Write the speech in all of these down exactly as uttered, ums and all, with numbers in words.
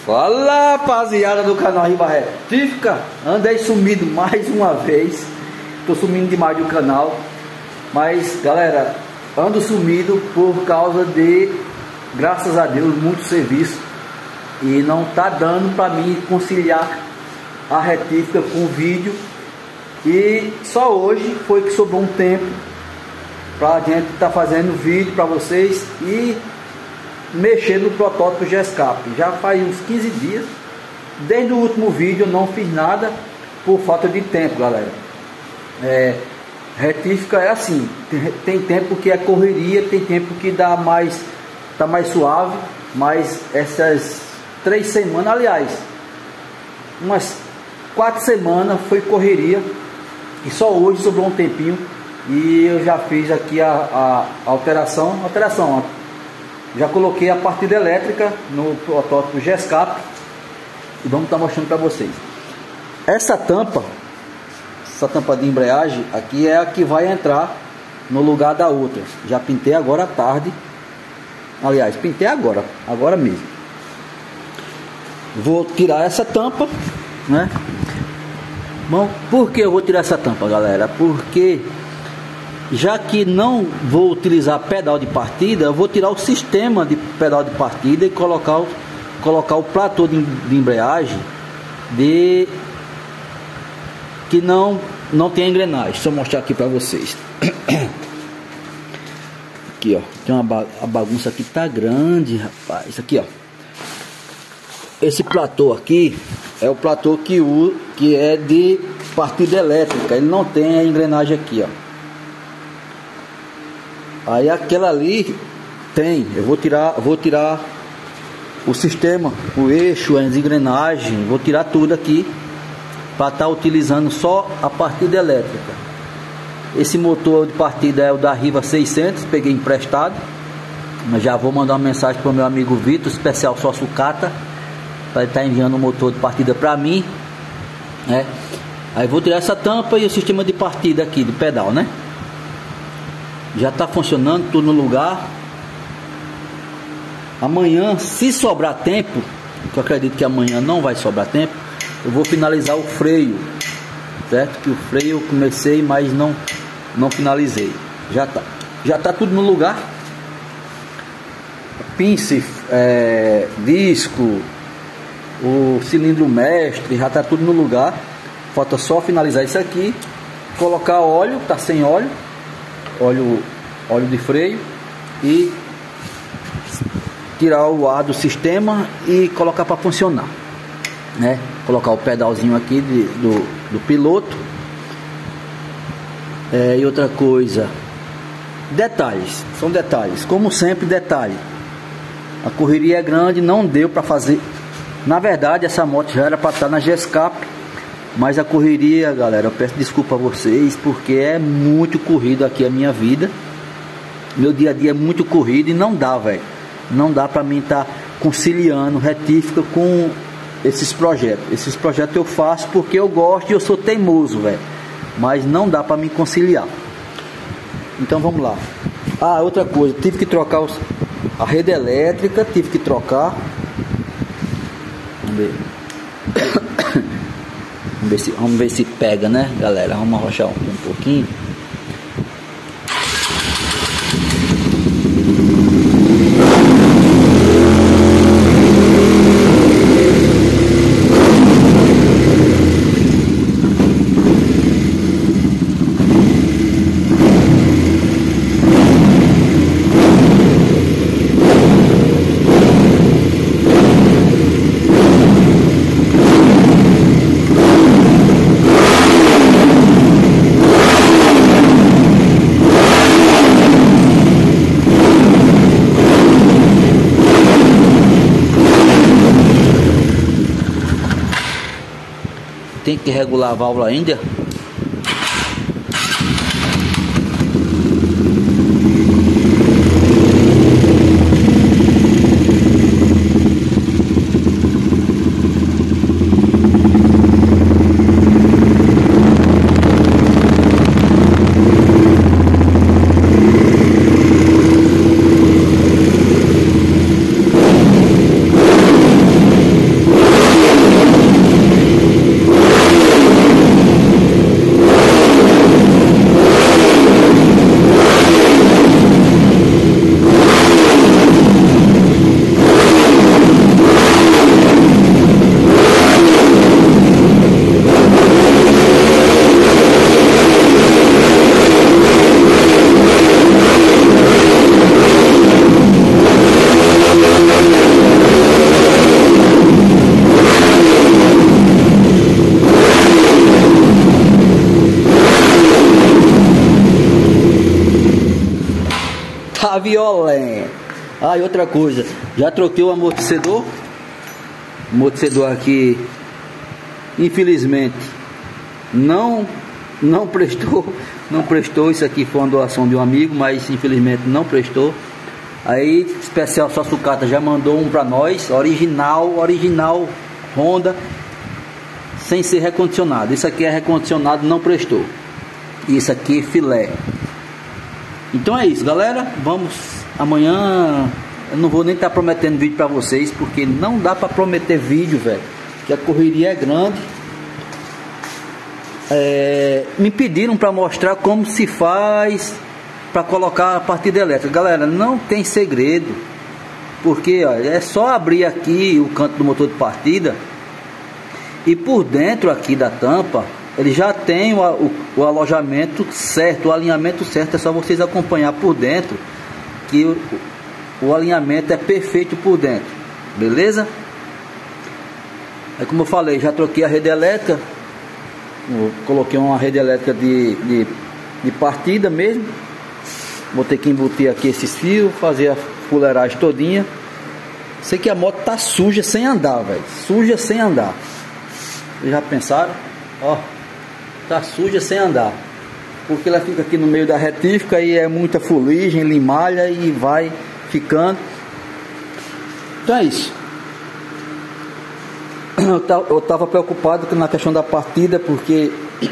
Fala, rapaziada do canal Riva Retífica. Andei sumido mais uma vez. Tô sumindo demais do canal. Mas galera, ando sumido por causa de, graças a Deus, muito serviço. E não tá dando pra mim conciliar a retífica com o vídeo. E só hoje foi que sobrou um tempo pra gente tá fazendo vídeo pra vocês e mexer no protótipo G-Escape. Já faz uns quinze dias. Desde o último vídeo eu não fiz nada por falta de tempo, galera. É, retífica é assim, tem, tem tempo que é correria, tem tempo que dá mais, tá mais suave, mas essas três semanas, aliás, umas quatro semanas foi correria e só hoje sobrou um tempinho e eu já fiz aqui a, a alteração, alteração, já coloquei a partida elétrica no protótipo G-Escape e vamos estar mostrando para vocês. Essa tampa, essa tampa de embreagem aqui é a que vai entrar no lugar da outra. Já pintei agora à tarde, aliás, pintei agora, agora mesmo. Vou tirar essa tampa, né? Bom, por que eu vou tirar essa tampa, galera? Porque já que não vou utilizar pedal de partida, eu vou tirar o sistema de pedal de partida e colocar o, colocar o platô de, de embreagem de que não não tem engrenagem. Deixa eu mostrar aqui para vocês. Aqui, ó, tem uma ba a bagunça aqui tá grande, rapaz. Aqui, ó. Esse platô aqui é o platô que o que é de partida elétrica. Ele não tem a engrenagem aqui, ó. Aí aquela ali tem, eu vou tirar, vou tirar o sistema, o eixo, as engrenagens, vou tirar tudo aqui para estar utilizando só a partida elétrica. Esse motor de partida é o da Riva seiscentos, peguei emprestado, mas já vou mandar uma mensagem para o meu amigo Vitor, especial só sucata, para ele estar enviando o motor de partida para mim, né? Aí vou tirar essa tampa e o sistema de partida aqui, de pedal, né? Já está funcionando tudo no lugar. Amanhã, se sobrar tempo, que eu acredito que amanhã não vai sobrar tempo, eu vou finalizar o freio, certo? Que o freio eu comecei, mas não não finalizei. Já tá, já tá tudo no lugar. Pince, é, disco, o cilindro mestre, já tá tudo no lugar. Falta só finalizar isso aqui, colocar óleo, tá sem óleo. Óleo, óleo de freio e tirar o ar do sistema e colocar para funcionar, né? Colocar o pedalzinho aqui de, do, do piloto. É, e outra coisa, detalhes, são detalhes, como sempre, detalhe. A correria é grande, não deu para fazer. Na verdade, essa moto já era para estar na G-Escape, mas a correria, galera, eu peço desculpa a vocês, porque é muito corrido aqui a minha vida. Meu dia a dia é muito corrido e não dá, velho. Não dá pra mim estar tá conciliando retífica com esses projetos. Esses projetos eu faço porque eu gosto e eu sou teimoso, velho. Mas não dá pra mim conciliar. Então vamos lá. Ah, outra coisa, tive que trocar os, a rede elétrica, tive que trocar. Vamos ver. Vamos ver se, vamos ver se pega, né, galera? Vamos arrochar um, um pouquinho. Tem que regular a válvula ainda. Ah, e outra coisa, já troquei o amortecedor. O amortecedor aqui, infelizmente, não, não prestou. Não prestou, isso aqui foi uma doação de um amigo, mas infelizmente não prestou. Aí, especial só sucata já mandou um pra nós, original, original Honda, sem ser recondicionado. Isso aqui é recondicionado, não prestou. Isso aqui é filé. Então é isso, galera. Vamos amanhã. Eu não vou nem estar tá prometendo vídeo pra vocês, porque não dá pra prometer vídeo, velho, que a correria é grande. É, me pediram para mostrar como se faz para colocar a partida elétrica. Galera, não tem segredo, porque ó, é só abrir aqui o canto do motor de partida e por dentro aqui da tampa ele já tem o, o, o alojamento certo, o alinhamento certo. É só vocês acompanhar por dentro que o, o alinhamento é perfeito por dentro, beleza? Aí, como eu falei, já troquei a rede elétrica. Eu coloquei uma rede elétrica de, de, de partida mesmo. Vou ter que embutir aqui esses fios, fazer a fuleiragem todinha. Sei que a moto tá suja sem andar, velho. Suja sem andar. Vocês já pensaram? Ó, tá suja sem andar. Porque ela fica aqui no meio da retífica e é muita fuligem, limalha e vai ficando. Então é isso. Eu estava preocupado na questão da partida, porque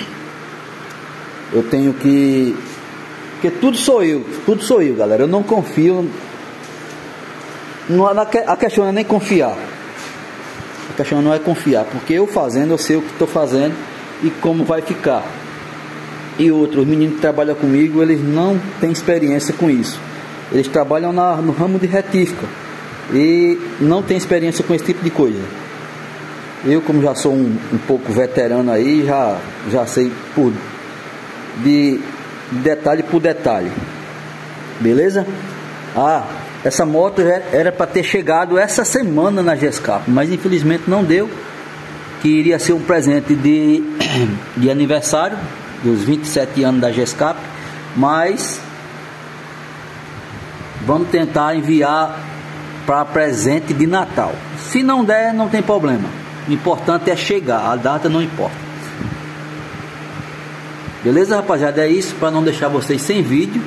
eu tenho que... Porque tudo sou eu, tudo sou eu, galera. Eu não confio... Não, a questão não é nem confiar. A questão não é confiar, porque eu fazendo, eu sei o que estou fazendo e como vai ficar. E outros meninos que trabalham comigo, eles não têm experiência com isso. Eles trabalham na, no ramo de retífica e não têm experiência com esse tipo de coisa. Eu, como já sou um, um pouco veterano aí, já, já sei por, de detalhe por detalhe. Beleza? Ah, essa moto já era para ter chegado essa semana na Gescap, mas infelizmente não deu. Que iria ser um presente de, de aniversário dos vinte e sete anos da Gescap, mas vamos tentar enviar para presente de Natal. Se não der, não tem problema. O importante é chegar, a data não importa. Beleza, rapaziada? É isso, para não deixar vocês sem vídeo,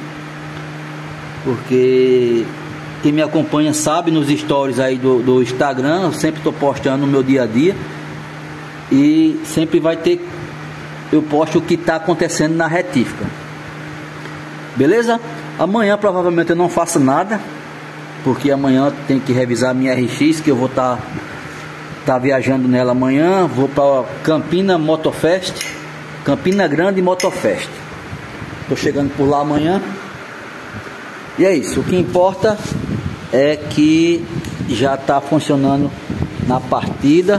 porque quem me acompanha sabe, nos stories aí do, do Instagram, eu sempre estou postando no meu dia a dia e sempre vai ter, eu posto o que está acontecendo na retífica. Beleza? Amanhã provavelmente eu não faço nada, porque amanhã tem que revisar a minha R X, que eu vou estar tá, tá viajando nela amanhã. Vou para Campina Motofest, Campina Grande Motofest. Tô chegando por lá amanhã. E é isso, o que importa é que já está funcionando na partida.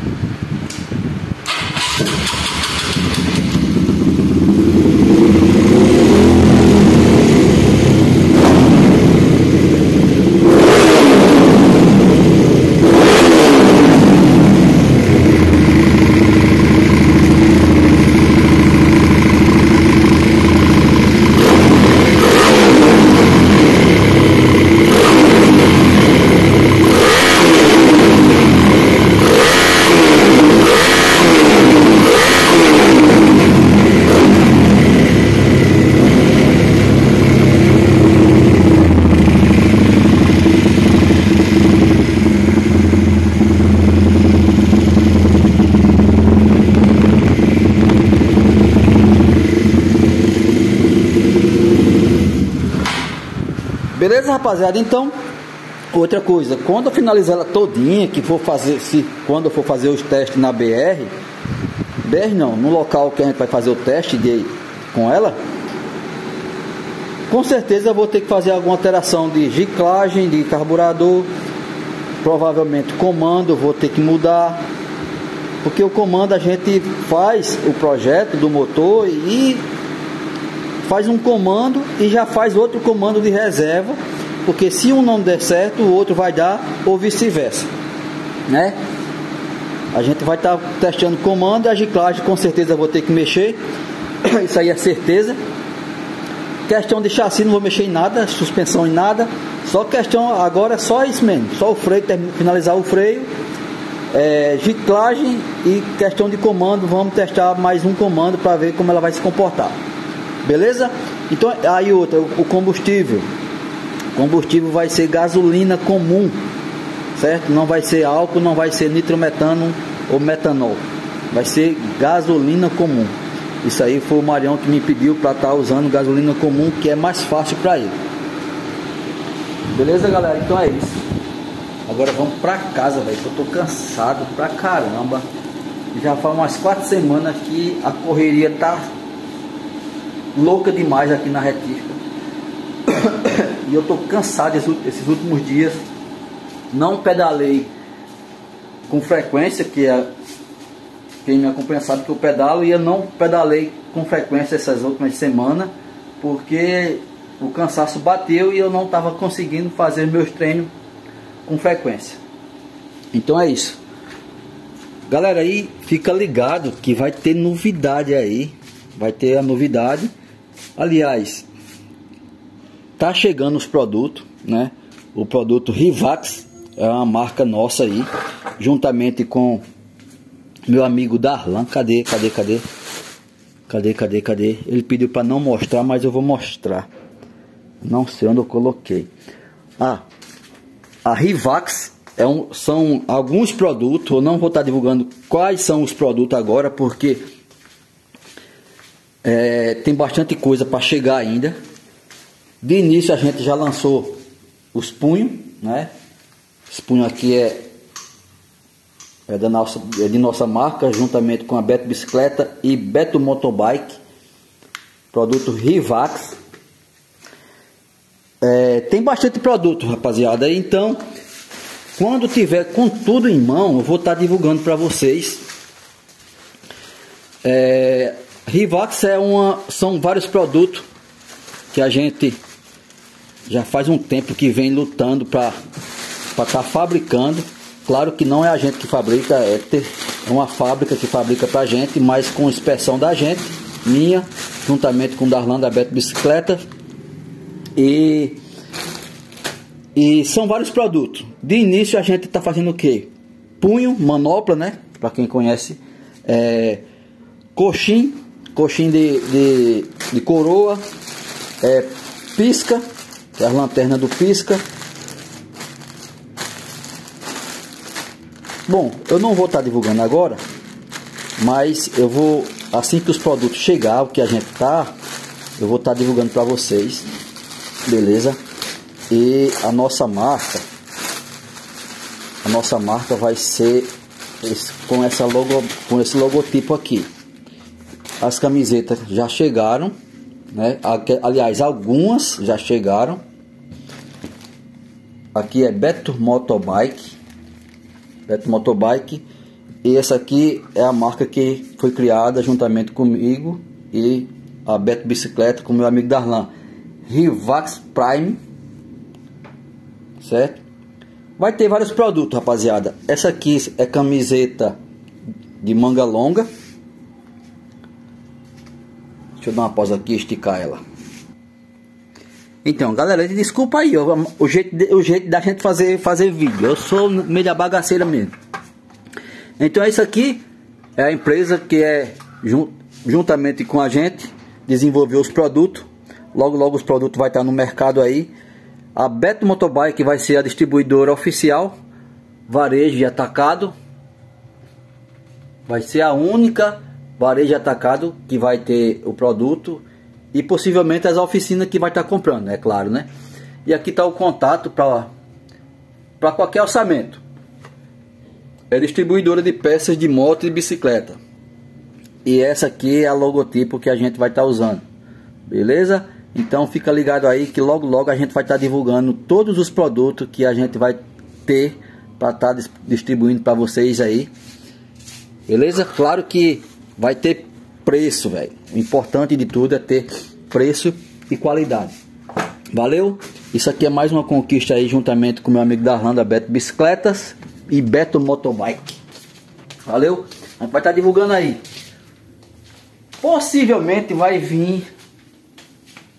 Beleza, rapaziada? Então, outra coisa, quando eu finalizar ela todinha, que for fazer, se quando eu for fazer os testes na B R, B R não, no local que a gente vai fazer o teste de, com ela, com certeza eu vou ter que fazer alguma alteração de giclagem, de carburador, provavelmente comando eu vou ter que mudar, porque o comando a gente faz o projeto do motor e faz um comando e já faz outro comando de reserva, porque se um não der certo, o outro vai dar, ou vice-versa, né? A gente vai estar tá testando comando, a giclagem com certeza eu vou ter que mexer, isso aí é certeza. Questão de chassi, não vou mexer em nada, suspensão em nada. Só questão, agora é só isso mesmo. Só o freio, finalizar o freio. É, giclagem e questão de comando. Vamos testar mais um comando para ver como ela vai se comportar. Beleza? Então, aí outra, o combustível. O combustível vai ser gasolina comum. Certo? Não vai ser álcool, não vai ser nitrometano ou metanol. Vai ser gasolina comum. Isso aí foi o Marião que me pediu para estar tá usando gasolina comum, que é mais fácil para ele. Beleza, galera? Então é isso. Agora vamos para casa, velho, que eu tô cansado pra caramba. Já faz umas quatro semanas que a correria tá louca demais aqui na retífica. E eu tô cansado esses últimos dias. Não pedalei com frequência, que é... Quem me acompanha sabe que eu pedalo, e eu não pedalei com frequência essas últimas semanas, porque o cansaço bateu e eu não estava conseguindo fazer meus treinos com frequência. Então é isso. Galera, aí fica ligado que vai ter novidade aí. Vai ter a novidade. Aliás, tá chegando os produtos, né? O produto Rivax é uma marca nossa aí, juntamente com meu amigo Darlan. Cadê, cadê, cadê? Cadê, cadê, cadê? Ele pediu para não mostrar, mas eu vou mostrar. Não sei onde eu coloquei. Ah, a Rivax é um, são alguns produtos. Eu não vou estar divulgando quais são os produtos agora, porque é, tem bastante coisa para chegar ainda. De início a gente já lançou os punhos, né? Esse punho aqui é É, da nossa, é de nossa marca, juntamente com a Beto Bicicleta e Beto Motobike, produto Rivax. É, tem bastante produto, rapaziada. Então, quando tiver com tudo em mão, eu vou estar divulgando para vocês. É, Rivax é uma, são vários produtos que a gente já faz um tempo que vem lutando para estar tá fabricando. Claro que não é a gente que fabrica, é, ter, é uma fábrica que fabrica pra gente, mas com inspeção da gente, minha, juntamente com o Darlan da Beto Bicicleta. E, e são vários produtos. De início a gente tá fazendo o que? Punho, manopla, né? Pra quem conhece. É, coxim, coxim de, de, de coroa, é, pisca, que é a lanterna do pisca. Bom, eu não vou estar divulgando agora, mas eu vou, assim que os produtos chegar, o que a gente tá, eu vou estar divulgando para vocês, beleza? E a nossa marca, a nossa marca vai ser esse, com essa logo, com esse logotipo aqui. As camisetas já chegaram, né? Aliás, algumas já chegaram. Aqui é Beto Motobike. Beto Motobike, e essa aqui é a marca que foi criada juntamente comigo e a Beto Bicicleta com meu amigo Darlan. Rivax Prime, certo? Vai ter vários produtos, rapaziada. Essa aqui é camiseta de manga longa. Deixa eu dar uma pausa aqui e esticar ela. Então, galera, desculpa aí, ó, o, jeito de, o jeito da gente fazer, fazer vídeo. Eu sou meio da bagaceira mesmo. Então, isso aqui é a empresa que é, jun, juntamente com a gente, desenvolveu os produtos. Logo, logo os produtos vai estar no mercado aí. A Beto Motobike vai ser a distribuidora oficial, varejo e atacado. Vai ser a única varejo e atacado que vai ter o produto. E possivelmente as oficinas que vai estar comprando, é claro, né? E aqui está o contato para para qualquer orçamento. É distribuidora de peças de moto e bicicleta. E essa aqui é a logotipo que a gente vai estar usando. Beleza? Então fica ligado aí que logo logo a gente vai estar divulgando todos os produtos que a gente vai ter para estar distribuindo para vocês aí. Beleza? Claro que vai ter preço, velho. O importante de tudo é ter preço e qualidade. Valeu? Isso aqui é mais uma conquista aí, juntamente com meu amigo Darlan da Beto Bicicletas e Beto Motobike. Valeu? A gente vai estar divulgando aí. Possivelmente vai vir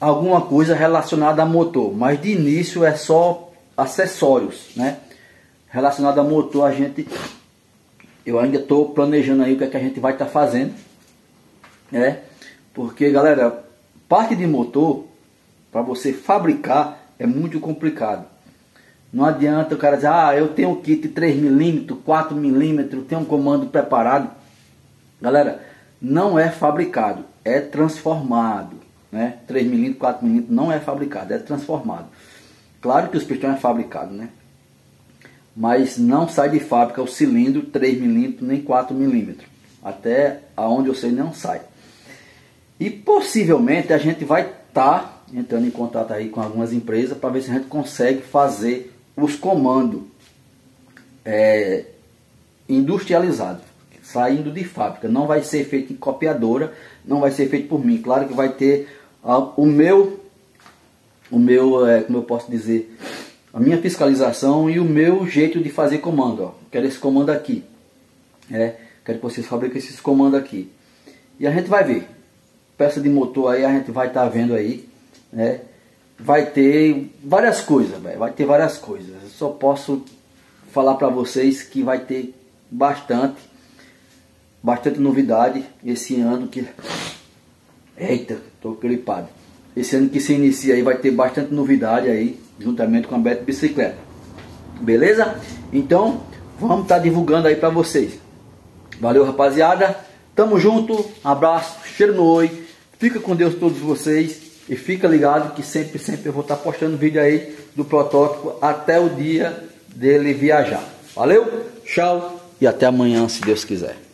alguma coisa relacionada a motor, mas de início é só acessórios, né? Relacionado a motor, a gente, eu ainda estou planejando aí o que é que a gente vai estar tá fazendo, né? Porque, galera, parte de motor, para você fabricar, é muito complicado. Não adianta o cara dizer, ah, eu tenho um kit três milímetros, quatro milímetros, tenho um comando preparado. Galera, não é fabricado, é transformado, né? três milímetros, quatro milímetros não é fabricado, é transformado. Claro que os pistões é fabricado, né? Mas não sai de fábrica o cilindro três milímetros nem quatro milímetros. Até aonde eu sei não sai. E possivelmente a gente vai estar tá entrando em contato aí com algumas empresas para ver se a gente consegue fazer os comandos é, industrializados, saindo de fábrica. Não vai ser feito em copiadora, não vai ser feito por mim. Claro que vai ter uh, o meu, o meu é, como eu posso dizer, a minha fiscalização e o meu jeito de fazer comando. Ó. Quero esse comando aqui. É, quero que vocês fabriquem esses comandos aqui. E a gente vai ver. Peça de motor aí a gente vai estar tá vendo aí, né? Vai ter várias coisas, véio. vai ter várias coisas. Eu só posso falar para vocês que vai ter bastante, bastante novidade esse ano que, eita, tô gripado. Esse ano que se inicia aí vai ter bastante novidade aí, juntamente com a Beto Bicicleta. Beleza? Então, vamos estar tá divulgando aí para vocês. Valeu, rapaziada. Tamo junto. Abraço, cheiro no oi. Fica com Deus todos vocês. E fica ligado que sempre, sempre eu vou estar postando vídeo aí do protótipo até o dia dele viajar. Valeu, tchau e até amanhã, se Deus quiser.